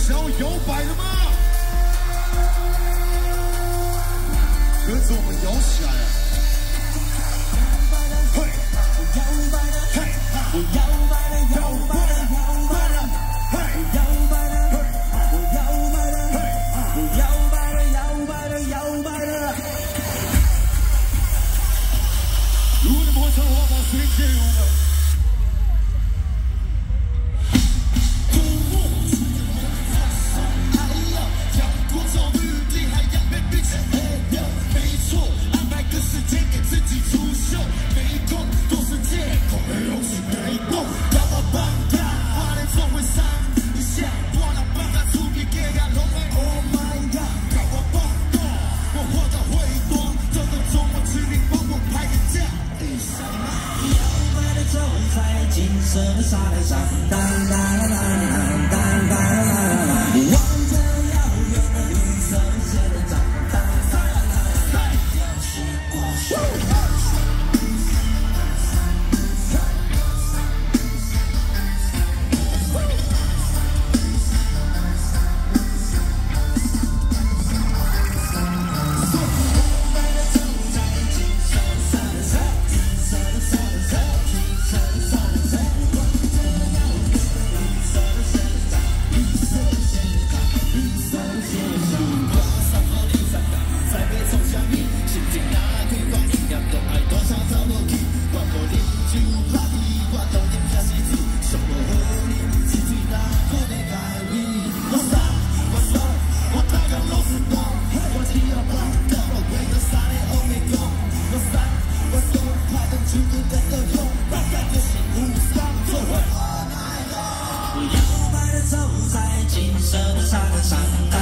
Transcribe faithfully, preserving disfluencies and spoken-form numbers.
想要摇摆的吗？跟着我们摇起来！嘿，我摇摆了，嘿，我摇摆了，摇摆了，摇摆了，嘿，摇摆了，嘿，我摇摆了，嘿，我摇摆了，摇摆了，摇摆了。如果你们会唱的话，把声音借我们。 金色的沙滩上，当当当当当当当，望着遥远的绿色仙人掌，当当当当，要时光。 走在金色的沙滩上。